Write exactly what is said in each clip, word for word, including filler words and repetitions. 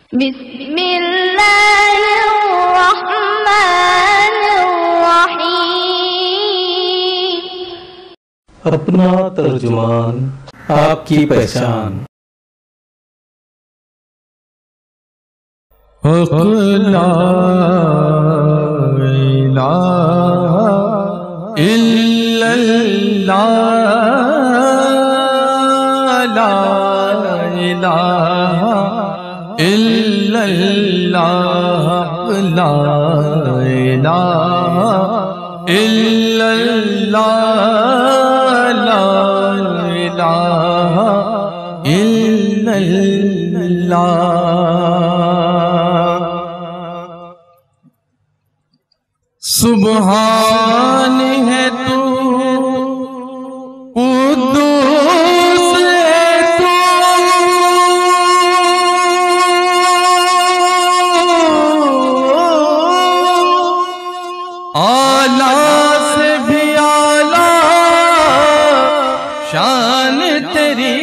बिस्मिल्लाहिर्रहमानिर्रहीम। अपना तर्जुमान, आपकी पहचान। हक़ ला इलाहा इल्लल्लाह, ला इलाहा इल्लल्लाह, ला इलाहा इल्लल्लाह, ला इलाहा इल्लल्लाह। सुब्हान है तू, कुद्दूस है तू, आला से भी आला शान तेरी।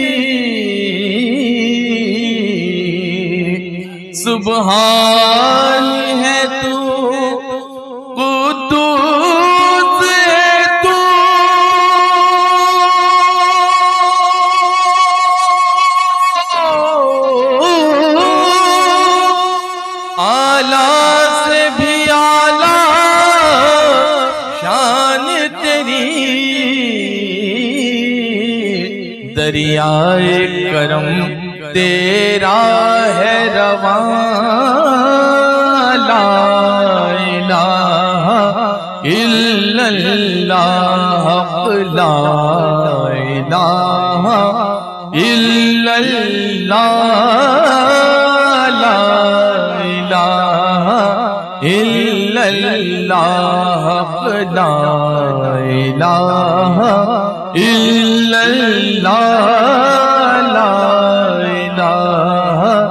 सुब्हान है तू, कुद्दूस है तू, आला से भी आला शान तेरी। दरियाए करम तेरा है रवां, ला इलाहा इल्लल्लाह, ला इलाहा इल्लल्लाह, ला इलाहा इल्लल्लाह, ला इलाहा इल्लल्लाह, ला इलाहा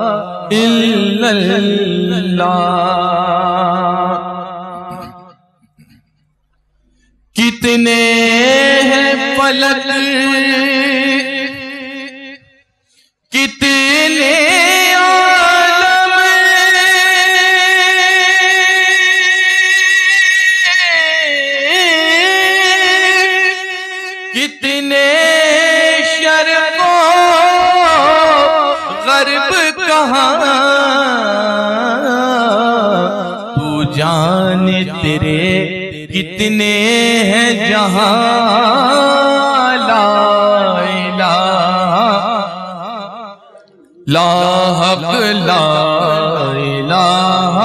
इल्लल्लाह। कितने हैं फलक, कितने आलम, कितने शर्क़ो ग़र्ब कहाँ, तू जाने तेरे कितने हैं जहां, ला इलाहा ला हक़ ला इलाहा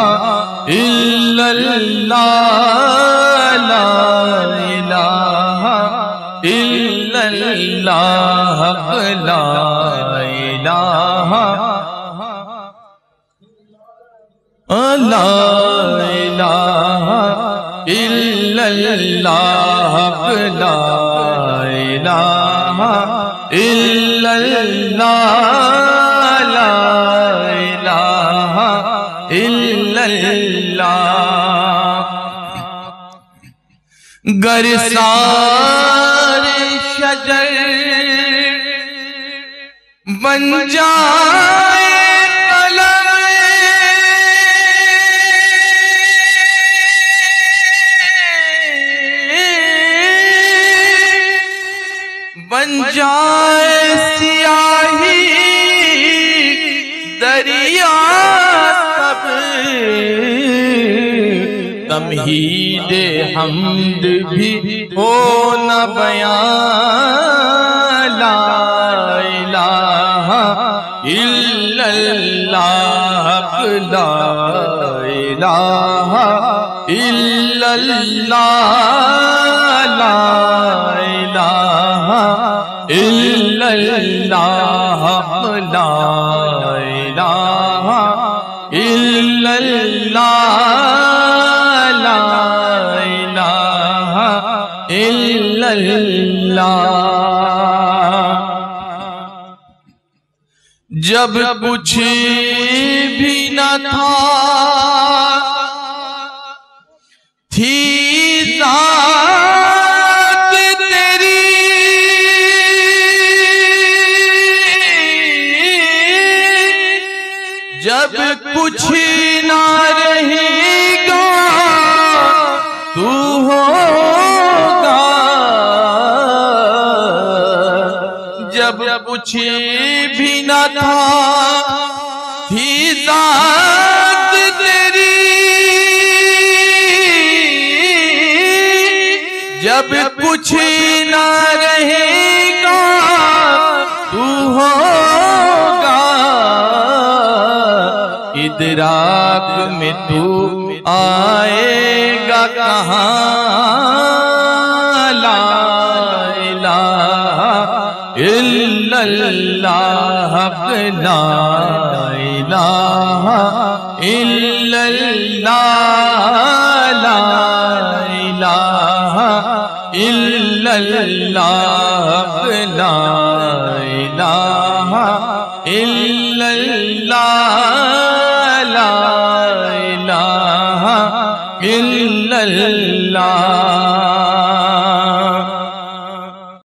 इल्लल्लाह, ला इलाहा इल्लल्लाह, ला इलाहा ला इलाहा इल्लल्लाह, ला इलाहा इल्लल्लाह, ला इलाहा इल्लल्लाह। गर सारे शजर बन जाए कलम, बन जाए सियाही दरिया सब, तमहीदे हम्द भी हो न बयां, ला इलाहा इल्लल्लाह, ला इलाहा इल्लल्लाह, ला इलाहा इल्लल्लाह, ला इलाहा इल्लल्लाह, ला इलाहा इल्लल्लाह। जब कुछ भी न था थी ज़ात तेरी, जब कुछ ना रहेगा तू होगा, जब कुछ भी ना था थी जात तेरी, जब कुछ ना रहेगा तू होगा, इदराक में तू आएगा कहाँ, ला इलाहा इल्लल्लाह, ला इलाहा इल्लल्लाह, ला इलाहा इल्लल्लाह, ला इलाहा इल्लल्लाह, ला इलाहा इल्लल्लाह।